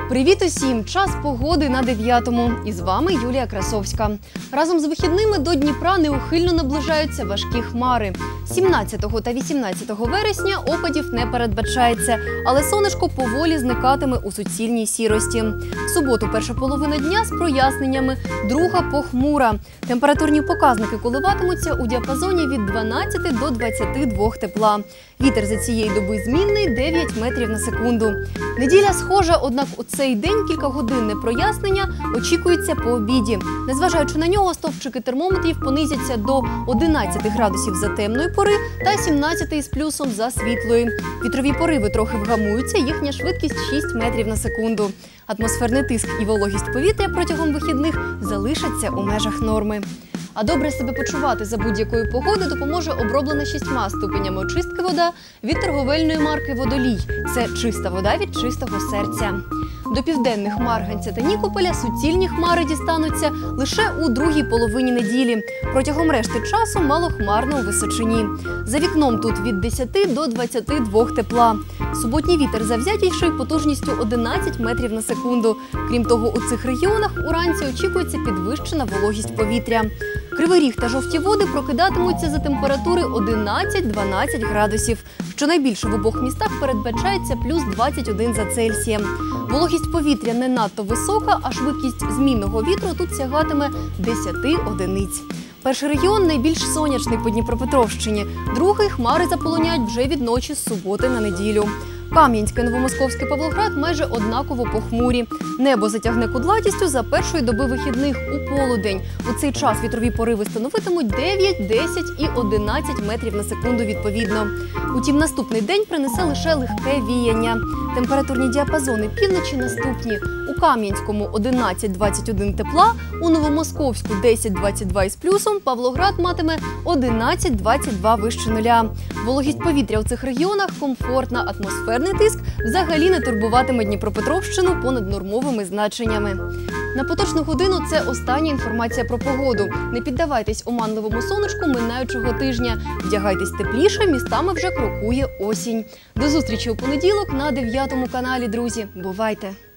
Привіт усім! Час погоди на 9-му. І з вами Юлія Красовська. Разом з вихідними до Дніпра неухильно наближаються важкі хмари. 17 та 18 вересня опадів не передбачається, але сонечко поволі зникатиме у суцільній сірості. В суботу перша половина дня з проясненнями, друга похмура. Температурні показники коливатимуться у діапазоні від 12 до 22 тепла. Вітер за цієї доби змінний 9 метрів на секунду. Неділя схожа, однак у цей день кількагодинне прояснення очікується по обіді. Незважаючи на нього, стовпчики термометрів понизяться до 11 градусів за темної пори та 17 із плюсом за світлої. Вітрові пориви трохи вгамуються, їхня швидкість 6 метрів на секунду. Атмосферний тиск і вологість повітря протягом вихідних залишаться у межах норми. А добре себе почувати за будь-якої погоди допоможе оброблена 6 ступенями очистки вода від торговельної марки «Водолій». Це чиста вода від чистого серця. До південних Марганця та Нікополя суцільні хмари дістануться лише у другій половині неділі. Протягом решти часу малохмарно у Височині. За вікном тут від 10 до 22 тепла. Суботній вітер завзятійший потужністю 11 метрів на секунду. Крім того, у цих регіонах уранці очікується підвищена вологість повітря. Кривий Ріг та Жовті Води прокидатимуться за температури 11-12 градусів. Щонайбільше в обох містах передбачається плюс 21 за Цельсієм. Вологість повітря не надто висока, а швидкість змінного вітру тут сягатиме 10 одиниць. Перший регіон найбільш сонячний по Дніпропетровщині, другий хмари заполонять вже від ночі з суботи на неділю. Кам'янське, Новомосковське, Павлоград майже однаково похмурі. Небо затягне кудлатістю за першої доби вихідних у полудень. У цей час вітрові пориви становитимуть 9, 10 і 11 метрів на секунду відповідно. Утім, наступний день принесе лише легке віяння. Температурні діапазони півночі наступні. У Кам'янському 11-21 тепла, у Новомосковську 10-22 із плюсом, Павлоград матиме 11-22 вище нуля. Вологість повітря у цих регіонах комфортна, атмосферний тиск взагалі не турбуватиме Дніпропетровщину понад нормовими значеннями. На поточну годину це остання інформація про погоду. Не піддавайтесь оманливому сонечку минаючого тижня. Вдягайтесь тепліше, містами вже крокує осінь. До зустрічі у понеділок на 9-му каналі, друзі. Бувайте!